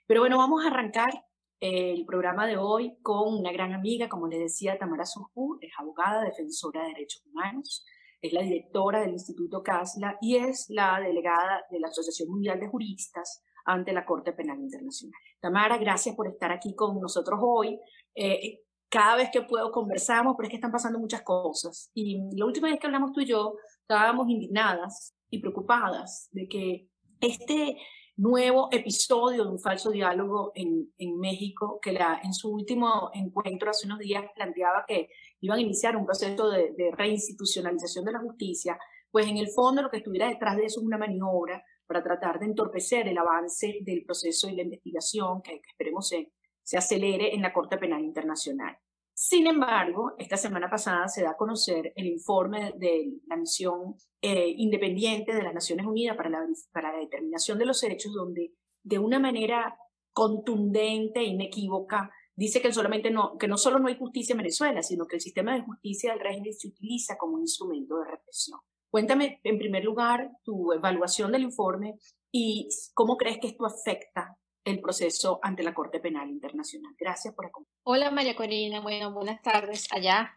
Pero bueno, vamos a arrancar el programa de hoy con una gran amiga, como les decía, Tamara Surjú, es abogada, defensora de derechos humanos, es la directora del Instituto CASLA y es la delegada de la Asociación Mundial de Juristas ante la Corte Penal Internacional. Tamara, gracias por estar aquí con nosotros hoy. Cada vez que puedo conversamos, pero es que están pasando muchas cosas. Y la última vez que hablamos tú y yo, estábamos indignadas y preocupadas de que este nuevo episodio de un falso diálogo en México, que en su último encuentro hace unos días planteaba que iban a iniciar un proceso de reinstitucionalización de la justicia, pues en el fondo lo que estuviera detrás de eso es una maniobra para tratar de entorpecer el avance del proceso y la investigación que esperemos se acelere en la Corte Penal Internacional. Sin embargo, esta semana pasada se da a conocer el informe de la misión independiente de las Naciones Unidas para la determinación de los hechos, donde de una manera contundente e inequívoca dice que no solo no hay justicia en Venezuela, sino que el sistema de justicia del régimen se utiliza como un instrumento de represión. Cuéntame, en primer lugar, tu evaluación del informe y cómo crees que esto afecta el proceso ante la Corte Penal Internacional. Gracias por acompañarnos. Hola María Corina, bueno, buenas tardes allá.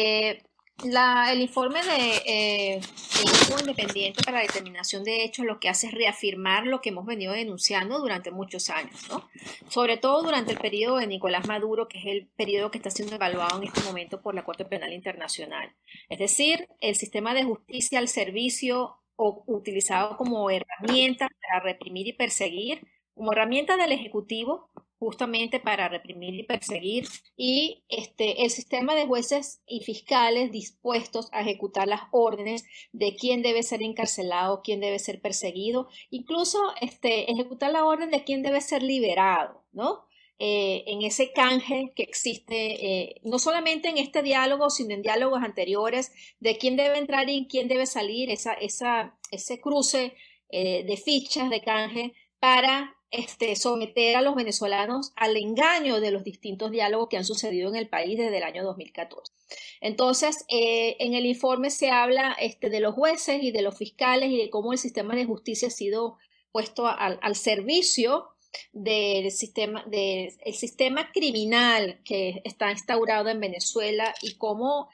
El informe del Grupo Independiente para la Determinación de Hechos lo que hace es reafirmar lo que hemos venido denunciando durante muchos años, ¿no? Sobre todo durante el periodo de Nicolás Maduro, que es el periodo que está siendo evaluado en este momento por la Corte Penal Internacional. Es decir, el sistema de justicia al servicio o utilizado como herramienta para reprimir y perseguir, como herramienta del Ejecutivo, justamente para reprimir y perseguir, y el sistema de jueces y fiscales dispuestos a ejecutar las órdenes de quién debe ser encarcelado, quién debe ser perseguido, incluso ejecutar la orden de quién debe ser liberado, ¿no? En ese canje que existe, no solamente en este diálogo, sino en diálogos anteriores, de quién debe entrar y quién debe salir, ese cruce de fichas de canje para someter a los venezolanos al engaño de los distintos diálogos que han sucedido en el país desde el año 2014. Entonces, en el informe se habla de los jueces y de los fiscales y de cómo el sistema de justicia ha sido puesto al servicio del sistema criminal que está instaurado en Venezuela y cómo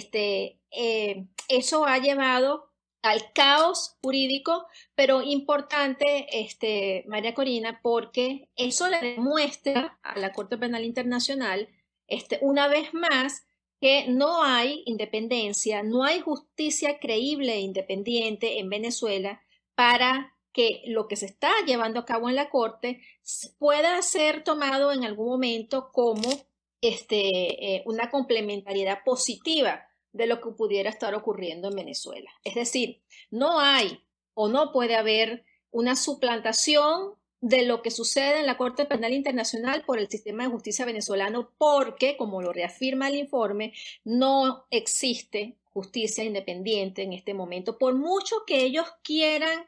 eso ha llevado al caos jurídico, pero importante, María Corina, porque eso le demuestra a la Corte Penal Internacional, una vez más, que no hay independencia, no hay justicia creíble e independiente en Venezuela para que lo que se está llevando a cabo en la Corte pueda ser tomado en algún momento como una complementariedad positiva de lo que pudiera estar ocurriendo en Venezuela. Es decir, no hay o no puede haber una suplantación de lo que sucede en la Corte Penal Internacional por el sistema de justicia venezolano porque, como lo reafirma el informe, no existe justicia independiente en este momento. Por mucho que ellos quieran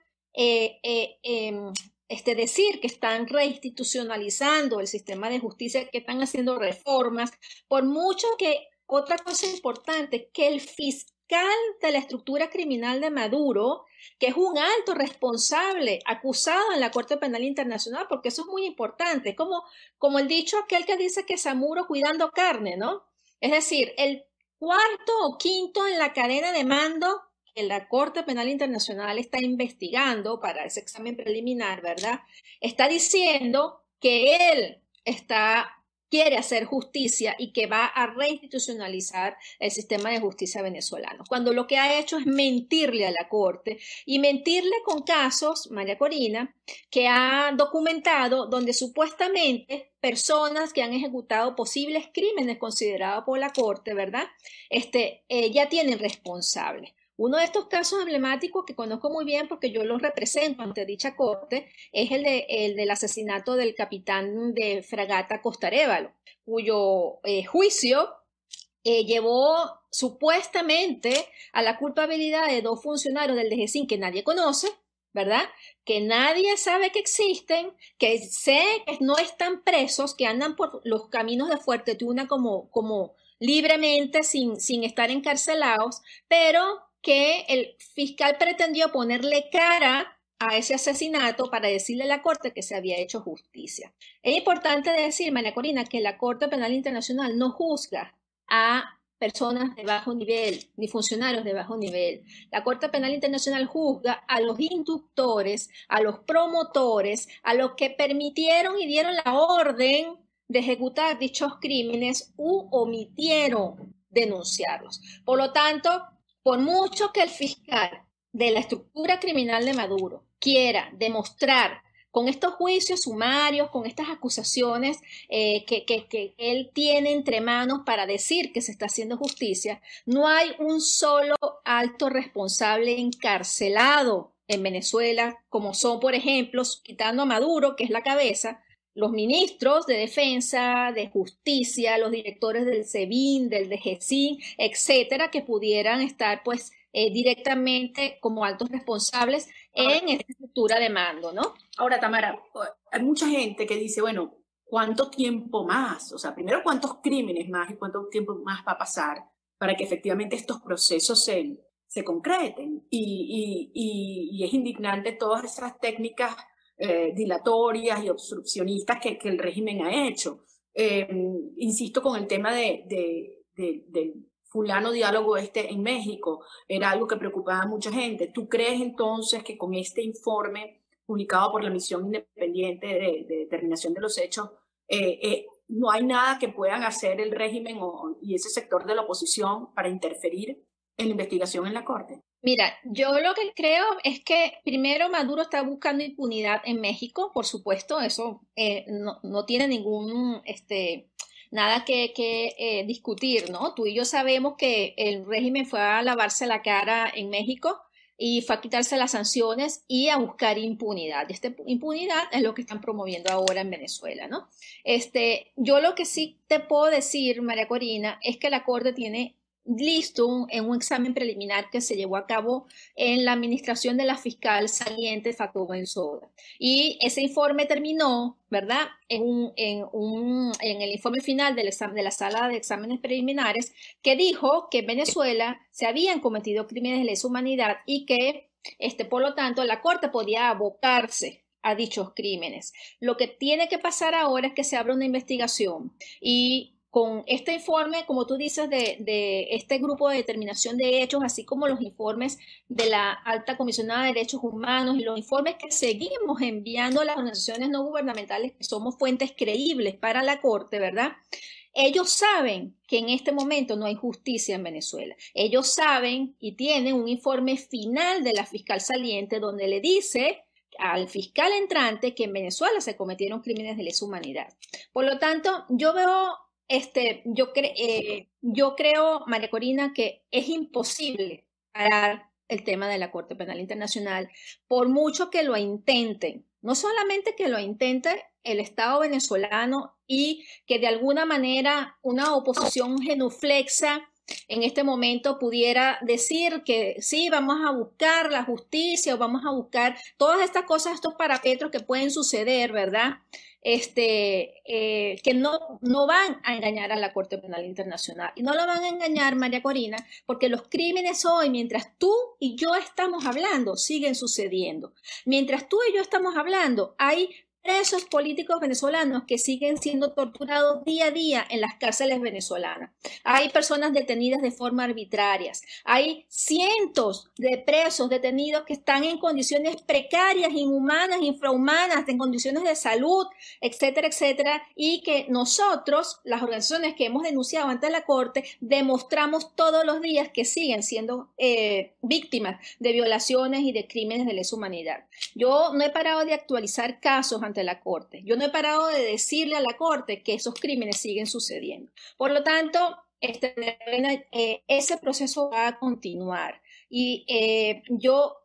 decir que están reinstitucionalizando el sistema de justicia, que están haciendo reformas, por mucho que otra cosa importante, que el fiscal de la estructura criminal de Maduro, que es un alto responsable acusado en la Corte Penal Internacional, porque eso es muy importante, como el dicho aquel que dice que Zamuro cuidando carne, ¿no? Es decir, el cuarto o quinto en la cadena de mando que la Corte Penal Internacional está investigando para ese examen preliminar, ¿verdad? Está diciendo que él quiere hacer justicia y que va a reinstitucionalizar el sistema de justicia venezolano, cuando lo que ha hecho es mentirle a la Corte y mentirle con casos, María Corina, que ha documentado donde supuestamente personas que han ejecutado posibles crímenes considerados por la Corte, ¿verdad? Ya tienen responsables. Uno de estos casos emblemáticos que conozco muy bien porque yo los represento ante dicha corte es el del asesinato del capitán de fragata Costa Arévalo, cuyo juicio llevó supuestamente a la culpabilidad de dos funcionarios del DGCIN que nadie conoce, ¿verdad? Que nadie sabe que existen, que sé que no están presos, que andan por los caminos de Fuerte Tuna como libremente sin estar encarcelados, pero que el fiscal pretendió ponerle cara a ese asesinato para decirle a la Corte que se había hecho justicia. Es importante decir, María Corina, que la Corte Penal Internacional no juzga a personas de bajo nivel, ni funcionarios de bajo nivel. La Corte Penal Internacional juzga a los inductores, a los promotores, a los que permitieron y dieron la orden de ejecutar dichos crímenes u omitieron denunciarlos. Por lo tanto, por mucho que el fiscal de la estructura criminal de Maduro quiera demostrar con estos juicios sumarios, con estas acusaciones que él tiene entre manos para decir que se está haciendo justicia, no hay un solo alto responsable encarcelado en Venezuela, como son, por ejemplo, quitando a Maduro, que es la cabeza, los ministros de Defensa, de Justicia, los directores del SEBIN, del DGCIN, etcétera, que pudieran estar, pues, directamente como altos responsables en esta estructura de mando, ¿no? Ahora, Tamara, hay mucha gente que dice, bueno, ¿cuánto tiempo más? O sea, primero, ¿cuántos crímenes más y cuánto tiempo más va a pasar para que efectivamente estos procesos se concreten? Y es indignante todas esas técnicas dilatorias y obstruccionistas que el régimen ha hecho. Insisto con el tema del fulano diálogo en México, era algo que preocupaba a mucha gente. ¿Tú crees entonces que con este informe publicado por la Misión Independiente de Determinación de los Hechos, no hay nada que puedan hacer el régimen y ese sector de la oposición para interferir en la investigación en la Corte? Mira, yo lo que creo es que primero Maduro está buscando impunidad en México, por supuesto, eso no tiene ningún nada que discutir, ¿no? Tú y yo sabemos que el régimen fue a lavarse la cara en México y fue a quitarse las sanciones y a buscar impunidad. Esta impunidad es lo que están promoviendo ahora en Venezuela, ¿no? Yo lo que sí te puedo decir, María Corina, es que la Corte tiene listo en un examen preliminar que se llevó a cabo en la administración de la fiscal saliente Fatou Bensouda. Y ese informe terminó, ¿verdad?, en el informe final del examen, de la sala de exámenes preliminares, que dijo que en Venezuela se habían cometido crímenes de lesa humanidad y que, por lo tanto, la Corte podía abocarse a dichos crímenes. Lo que tiene que pasar ahora es que se abra una investigación y con este informe, como tú dices, de este grupo de determinación de hechos, así como los informes de la Alta Comisionada de Derechos Humanos y los informes que seguimos enviando a las organizaciones no gubernamentales, que somos fuentes creíbles para la Corte, ¿verdad? Ellos saben que en este momento no hay justicia en Venezuela. Ellos saben y tienen un informe final de la fiscal saliente donde le dice al fiscal entrante que en Venezuela se cometieron crímenes de lesa humanidad. Por lo tanto, yo veo... yo creo, María Corina, que es imposible parar el tema de la Corte Penal Internacional, por mucho que lo intenten. No solamente que lo intente el Estado venezolano y que de alguna manera una oposición genuflexa en este momento pudiera decir que sí, vamos a buscar la justicia o vamos a buscar todas estas cosas, estos parapetros que pueden suceder, ¿verdad? Que no van a engañar a la Corte Penal Internacional. Y no lo van a engañar, María Corina, porque los crímenes hoy, mientras tú y yo estamos hablando, siguen sucediendo. Mientras tú y yo estamos hablando, hay presos políticos venezolanos que siguen siendo torturados día a día en las cárceles venezolanas. Hay personas detenidas de forma arbitraria. Hay cientos de presos detenidos que están en condiciones precarias, inhumanas, infrahumanas, en condiciones de salud, etcétera, etcétera, y que nosotros, las organizaciones que hemos denunciado ante la Corte, demostramos todos los días que siguen siendo víctimas de violaciones y de crímenes de lesa humanidad. Yo no he parado de actualizar casos ante la Corte. Yo no he parado de decirle a la Corte que esos crímenes siguen sucediendo. Por lo tanto, ese proceso va a continuar. Y yo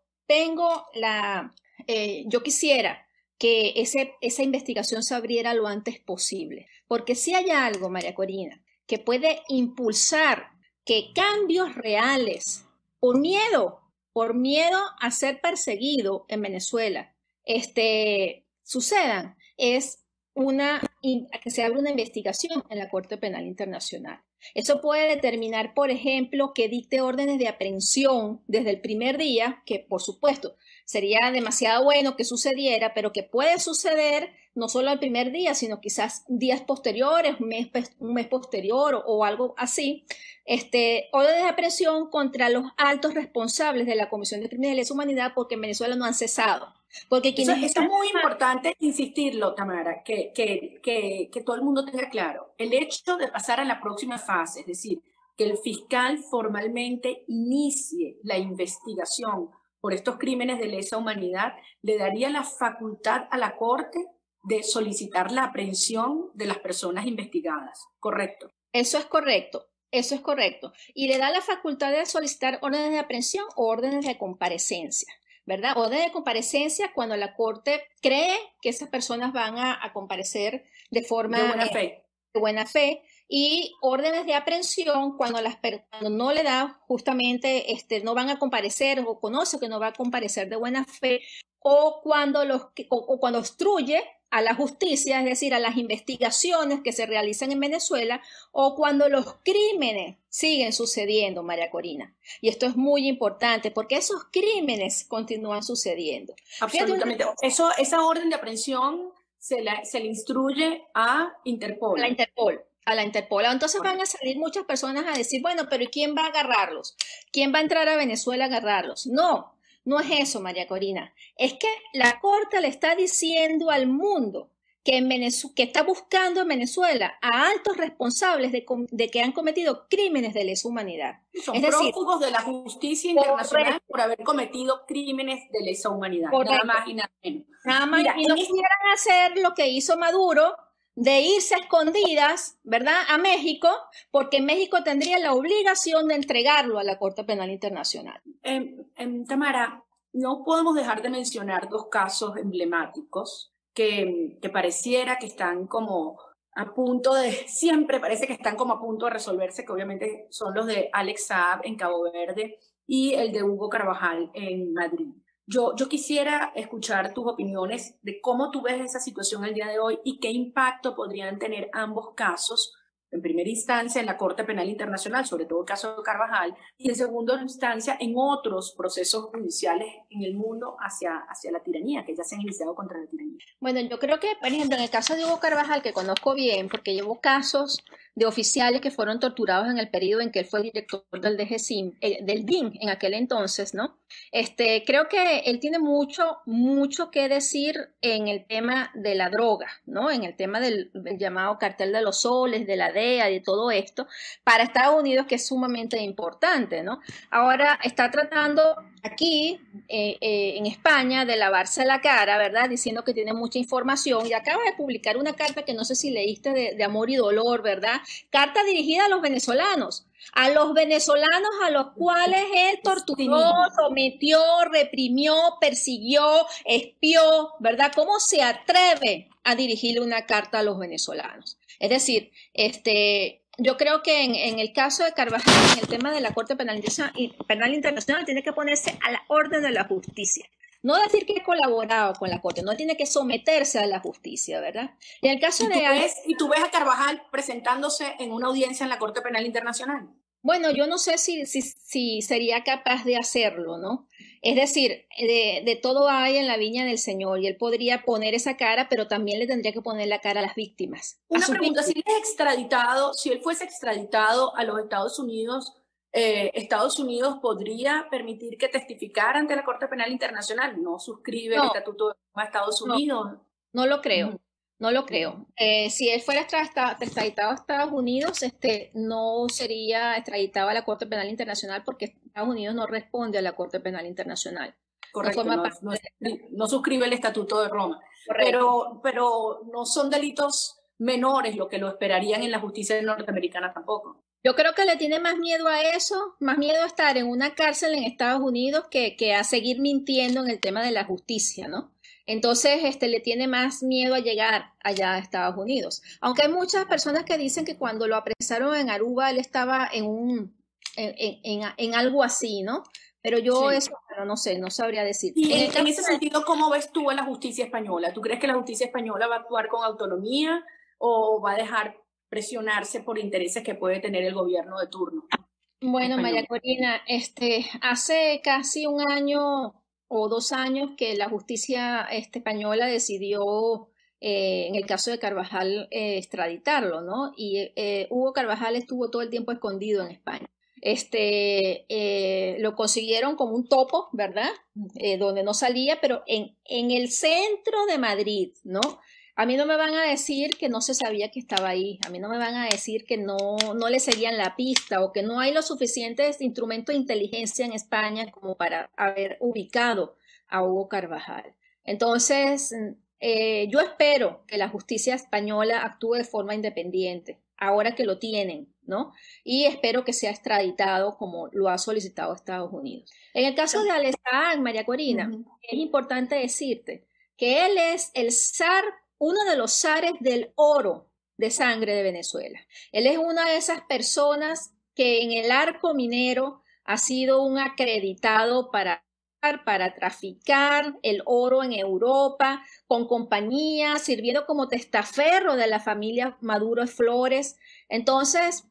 quisiera que esa investigación se abriera lo antes posible. Porque si hay algo, María Corina, que puede impulsar que cambios reales, por miedo a ser perseguido en Venezuela, sucedan, es que se abra una investigación en la Corte Penal Internacional. Eso puede determinar, por ejemplo, que dicte órdenes de aprehensión desde el primer día, que por supuesto Sería demasiado bueno que sucediera, pero que puede suceder no solo al primer día, sino quizás días posteriores, un mes posterior o algo así. Orden de aprehensión contra los altos responsables de la Comisión de Crímenes de Lesa Humanidad, porque en Venezuela no han cesado. Porque Eso quienes es muy importante insistirlo, Tamara, que todo el mundo tenga claro. El hecho de pasar a la próxima fase, es decir, que el fiscal formalmente inicie la investigación por estos crímenes de lesa humanidad, le daría la facultad a la Corte de solicitar la aprehensión de las personas investigadas, ¿correcto? Eso es correcto. Eso es correcto. Y le da la facultad de solicitar órdenes de aprehensión o órdenes de comparecencia, ¿verdad? Orden de comparecencia cuando la Corte cree que esas personas van a comparecer de forma de buena fe, y órdenes de aprehensión cuando no le da justamente, no van a comparecer o conoce que no va a comparecer de buena fe, o cuando cuando obstruye a la justicia, es decir, a las investigaciones que se realizan en Venezuela, o cuando los crímenes siguen sucediendo, María Corina. Y esto es muy importante porque esos crímenes continúan sucediendo. Absolutamente. Esa orden de aprehensión se le instruye a Interpol. A la Interpol. Entonces van a salir muchas personas a decir, bueno, pero ¿quién va a agarrarlos? ¿Quién va a entrar a Venezuela a agarrarlos? No, no es eso, María Corina. Es que la Corte le está diciendo al mundo que está buscando en Venezuela a altos responsables de que han cometido crímenes de lesa humanidad. Son prófugos de la justicia internacional por haber cometido crímenes de lesa humanidad. Nada más y nada menos. Nada más, y no quisieran hacer lo que hizo Maduro, de irse a escondidas, ¿verdad?, a México, porque México tendría la obligación de entregarlo a la Corte Penal Internacional. Tamara, no podemos dejar de mencionar dos casos emblemáticos que pareciera que están como a punto siempre parece que están como a punto de resolverse, que obviamente son los de Alex Saab en Cabo Verde y el de Hugo Carvajal en Madrid. Yo quisiera escuchar tus opiniones de cómo tú ves esa situación el día de hoy y qué impacto podrían tener ambos casos, en primera instancia en la Corte Penal Internacional, sobre todo el caso de Carvajal, y en segunda instancia en otros procesos judiciales en el mundo hacia la tiranía, que ya se han iniciado contra la tiranía. Bueno, yo creo que, por ejemplo, en el caso de Hugo Carvajal, que conozco bien, porque llevo casos de oficiales que fueron torturados en el periodo en que él fue director del del DIN en aquel entonces, ¿no? Creo que él tiene mucho que decir en el tema de la droga, ¿no? En el tema del llamado cartel de los soles, de la DEA, de todo esto, para Estados Unidos, que es sumamente importante, ¿no? Ahora está tratando aquí, en España, de lavarse la cara, ¿verdad? Diciendo que tiene mucha información, y acaba de publicar una carta que no sé si leíste, de amor y dolor, ¿verdad? Carta dirigida a los venezolanos a los cuales él torturó, sometió, reprimió, persiguió, espió, ¿verdad? ¿Cómo se atreve a dirigirle una carta a los venezolanos? Es decir, yo creo que en el caso de Carvajal, en el tema de la Corte Penal Internacional, tiene que ponerse a la orden de la justicia. No decir que ha colaborado con la Corte, no tiene que someterse a la justicia, ¿verdad? En el caso ¿Y tú ves a Carvajal presentándose en una audiencia en la Corte Penal Internacional? Bueno, yo no sé si sería capaz de hacerlo, ¿no? Es decir, de todo hay en la viña del Señor, y él podría poner esa cara, pero también le tendría que poner la cara a las víctimas. Una pregunta, si él fuese extraditado a los Estados Unidos podría permitir que testificara ante la Corte Penal Internacional. ¿No suscribe el Estatuto de Roma a Estados Unidos? No lo creo. No lo creo. Si él fuera extraditado a Estados Unidos, no sería extraditado a la Corte Penal Internacional, porque Estados Unidos no responde a la Corte Penal Internacional. Correcto, no suscribe el Estatuto de Roma. Pero no son delitos menores lo que lo esperarían en la justicia norteamericana tampoco. Yo creo que le tiene más miedo a eso, más miedo a estar en una cárcel en Estados Unidos que a seguir mintiendo en el tema de la justicia, ¿no? Entonces, le tiene más miedo a llegar allá a Estados Unidos. Aunque hay muchas personas que dicen que cuando lo apresaron en Aruba, él estaba en algo así, ¿no? Pero yo no sé, no sabría decir. Y en ese sentido, ¿cómo ves tú a la justicia española? ¿Tú crees que la justicia española va a actuar con autonomía o va a dejar presionarse por intereses que puede tener el gobierno de turno? Bueno, María Corina, hace casi un año o 2 años que la justicia española decidió, en el caso de Carvajal, extraditarlo, ¿no? Y Hugo Carvajal estuvo todo el tiempo escondido en España. Lo consiguieron como un topo, ¿verdad? Donde no salía, pero en el centro de Madrid, ¿no? A mí no me van a decir que no se sabía que estaba ahí, a mí no me van a decir que no le seguían la pista o que no hay los suficientes instrumentos de inteligencia en España como para haber ubicado a Hugo Carvajal. Entonces, yo espero que la justicia española actúe de forma independiente, ahora que lo tienen, ¿no? Y espero que sea extraditado como lo ha solicitado Estados Unidos. En el caso de Alex Saab, María Corina, es importante decirte que él es el zar, uno de los zares del oro de sangre de Venezuela. Él es una de esas personas que en el arco minero ha sido un acreditado para traficar el oro en Europa, con compañías, sirviendo como testaferro de la familia Maduro Flores. Entonces,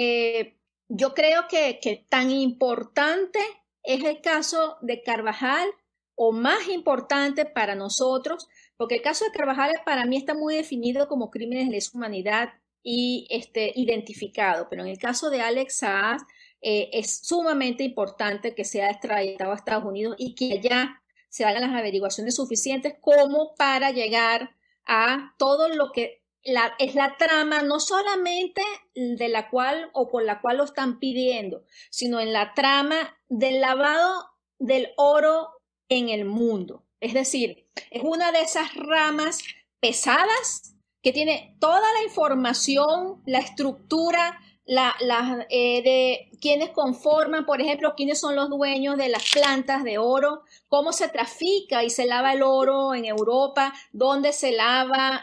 yo creo que tan importante es el caso de Carvajal, o más importante para nosotros, porque el caso de Carvajal para mí está muy definido como crímenes de lesa humanidad y identificado, pero en el caso de Alex Saab es sumamente importante que sea extraditado a Estados Unidos y que allá se hagan las averiguaciones suficientes como para llegar a todo lo que es la trama, no solamente de la cual o por la cual lo están pidiendo, sino en la trama del lavado del oro en el mundo. Es decir, es una de esas ramas pesadas que tiene toda la información, la estructura, de quienes conforman, por ejemplo, quiénes son los dueños de las plantas de oro, cómo se trafica y se lava el oro en Europa, dónde se lava,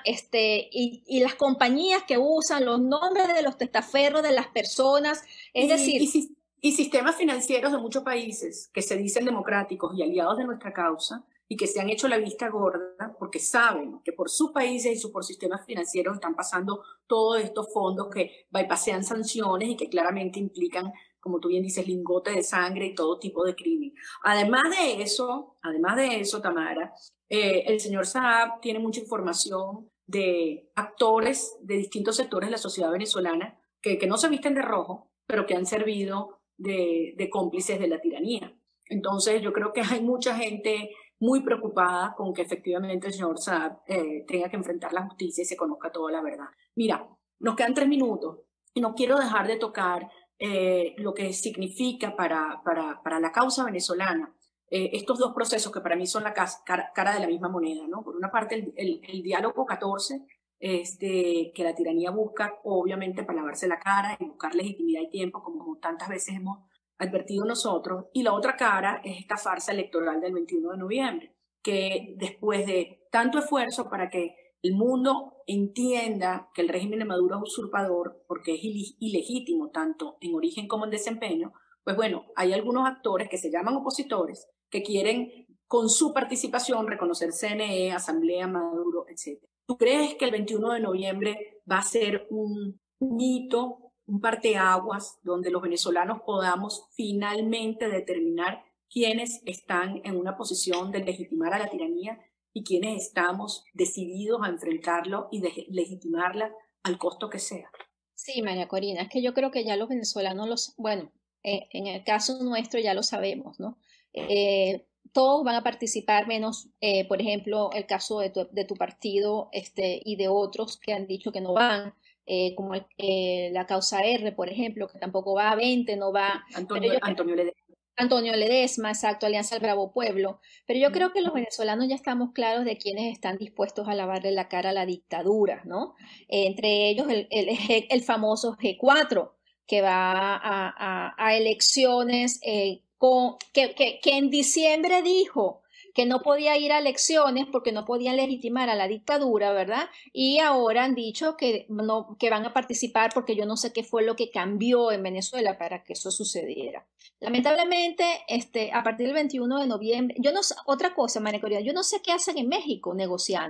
y las compañías que usan, los nombres de los testaferros de las personas, es decir... Y sistemas financieros de muchos países que se dicen democráticos y aliados de nuestra causa y que se han hecho la vista gorda porque saben que por sus países y por sistemas financieros están pasando todos estos fondos que bypassean sanciones y que claramente implican, como tú bien dices, lingotes de sangre y todo tipo de crimen. Además de eso, Tamara, el señor Saab tiene mucha información de actores de distintos sectores de la sociedad venezolana que no se visten de rojo, pero que han servido de cómplices de la tiranía. Entonces yo creo que hay mucha gente muy preocupada con que efectivamente el señor Saab tenga que enfrentar la justicia y se conozca toda la verdad. Mira, nos quedan 3 minutos y no quiero dejar de tocar lo que significa para la causa venezolana estos dos procesos que para mí son la cara de la misma moneda, ¿no? Por una parte el diálogo 14, que la tiranía busca obviamente para lavarse la cara y buscar legitimidad y tiempo, como tantas veces hemos advertido nosotros, y la otra cara es esta farsa electoral del 21 de noviembre, que después de tanto esfuerzo para que el mundo entienda que el régimen de Maduro es usurpador porque es ilegítimo tanto en origen como en desempeño, pues bueno, hay algunos actores que se llaman opositores que quieren con su participación reconocer CNE, Asamblea, Maduro, etc. ¿Tú crees que el 21 de noviembre va a ser un hito, un parteaguas, donde los venezolanos podamos finalmente determinar quiénes están en una posición de legitimar a la tiranía y quiénes estamos decididos a enfrentarlo y de legitimarla al costo que sea? Sí, María Corina, es que yo creo que ya los venezolanos, bueno, en el caso nuestro ya lo sabemos, ¿no? Todos van a participar, menos, por ejemplo, el caso de tu partido y de otros que han dicho que no van, como la causa R, por ejemplo, que tampoco va, a 20 no va. Antonio Ledesma, exacto, Alianza del Bravo Pueblo. Pero yo creo que los venezolanos ya estamos claros de quienes están dispuestos a lavarle la cara a la dictadura, ¿no? Entre ellos el famoso G4, que va a elecciones, que en diciembre dijo que no podía ir a elecciones porque no podían legitimar a la dictadura, ¿verdad? Y ahora han dicho que van a participar porque yo no sé qué fue lo que cambió en Venezuela para que eso sucediera. Lamentablemente, a partir del 21 de noviembre, otra cosa, María Corina, yo no sé qué hacen en México negociando.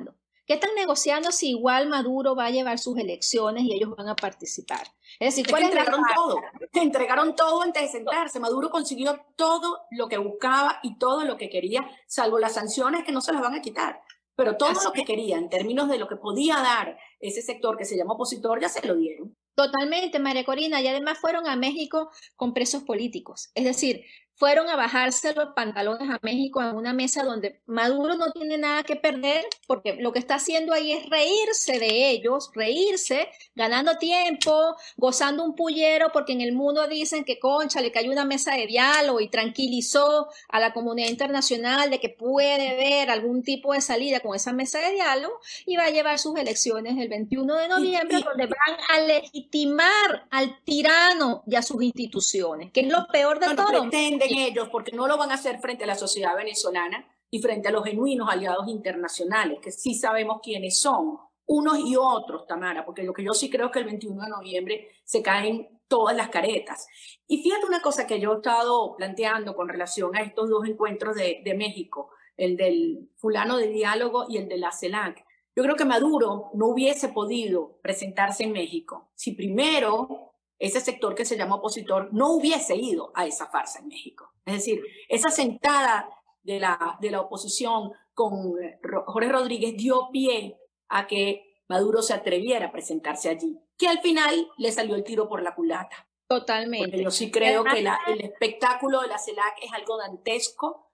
¿Qué están negociando si igual Maduro va a llevar sus elecciones y ellos van a participar? Es decir, Es ¿cuál que es la entregaron todo antes de sentarse. Maduro consiguió todo lo que buscaba y todo lo que quería, salvo las sanciones que no se las van a quitar. Pero todo lo que quería, en términos de lo que podía dar ese sector que se llama opositor, ya se lo dieron. Totalmente, María Corina, y además fueron a México con presos políticos. Es decir, fueron a bajarse los pantalones a México en una mesa donde Maduro no tiene nada que perder, porque lo que está haciendo ahí es reírse de ellos, reírse, ganando tiempo, gozando un pullero, porque en el mundo dicen que concha le cayó una mesa de diálogo y tranquilizó a la comunidad internacional de que puede haber algún tipo de salida con esa mesa de diálogo, y va a llevar sus elecciones el 21 de noviembre, donde van a legitimar al tirano y a sus instituciones, que es lo peor de todo. Pretenden ellos, porque no lo van a hacer frente a la sociedad venezolana y frente a los genuinos aliados internacionales, que sí sabemos quiénes son, unos y otros, Tamara, porque lo que yo sí creo es que el 21 de noviembre se caen todas las caretas. Y fíjate una cosa que yo he estado planteando con relación a estos dos encuentros de México, el del fulano de diálogo y el de la CELAC. Yo creo que Maduro no hubiese podido presentarse en México si primero ese sector que se llama opositor no hubiese ido a esa farsa en México. Es decir, esa sentada de la oposición con Jorge Rodríguez dio pie a que Maduro se atreviera a presentarse allí, que al final le salió el tiro por la culata. Totalmente. Porque yo sí creo que el espectáculo de la CELAC es algo dantesco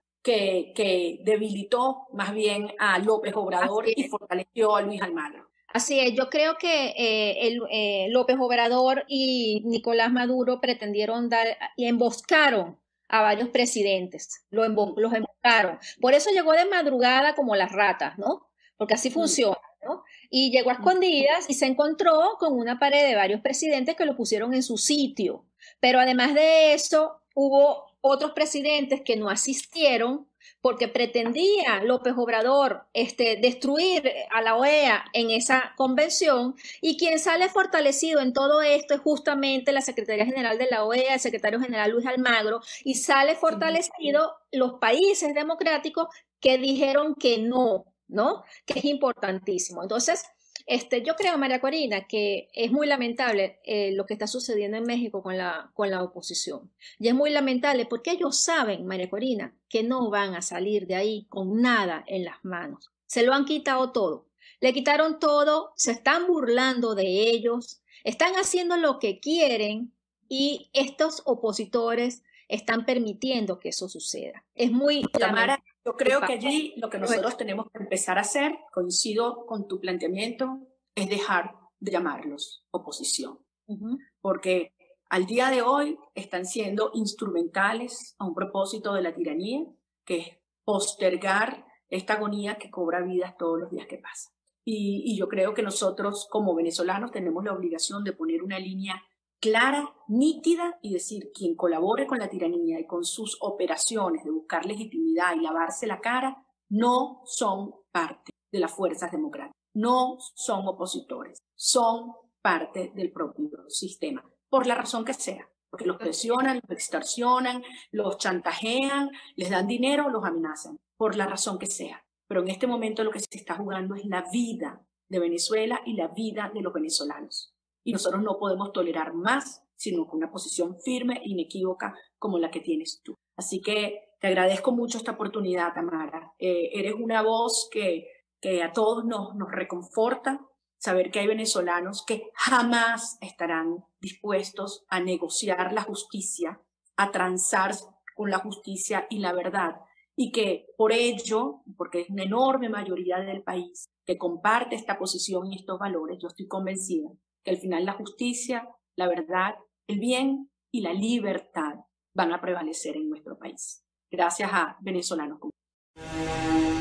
que debilitó más bien a López Obrador y fortaleció a Luis Almagro. Así es, yo creo que López Obrador y Nicolás Maduro pretendieron dar y emboscaron a varios presidentes, los emboscaron. Por eso llegó de madrugada como las ratas, ¿no? Porque así funciona, ¿no? Y llegó a escondidas y se encontró con una pared de varios presidentes que lo pusieron en su sitio. Pero además de eso, hubo otros presidentes que no asistieron porque pretendía López Obrador destruir a la OEA en esa convención, y quien sale fortalecido en todo esto es justamente la Secretaría General de la OEA, el secretario general Luis Almagro, y sale fortalecido los países democráticos que dijeron que no, ¿no? Que es importantísimo. Entonces, yo creo, María Corina, que es muy lamentable lo que está sucediendo en México con la oposición. Y es muy lamentable porque ellos saben, María Corina, que no van a salir de ahí con nada en las manos. Se lo han quitado todo. Le quitaron todo, se están burlando de ellos, están haciendo lo que quieren y estos opositores están permitiendo que eso suceda. Es muy lamentable. Yo creo que allí lo que nosotros tenemos que empezar a hacer, coincido con tu planteamiento, es dejar de llamarlos oposición. Porque al día de hoy están siendo instrumentales a un propósito de la tiranía, que es postergar esta agonía que cobra vidas todos los días que pasan. Y yo creo que nosotros como venezolanos tenemos la obligación de poner una línea clara, nítida, y decir, quien colabore con la tiranía y con sus operaciones de buscar legitimidad y lavarse la cara, no son parte de las fuerzas democráticas, no son opositores, son parte del propio sistema, por la razón que sea, porque los presionan, los extorsionan, los chantajean, les dan dinero, los amenazan, por la razón que sea. Pero en este momento lo que se está jugando es la vida de Venezuela y la vida de los venezolanos. Y nosotros no podemos tolerar más, sino con una posición firme e inequívoca como la que tienes tú. Así que te agradezco mucho esta oportunidad, Tamara. Eres una voz que a todos nos reconforta, saber que hay venezolanos que jamás estarán dispuestos a negociar la justicia, a transar con la justicia y la verdad, y que por ello, porque es una enorme mayoría del país que comparte esta posición y estos valores, yo estoy convencida que al final la justicia, la verdad, el bien y la libertad van a prevalecer en nuestro país. Gracias a venezolanos como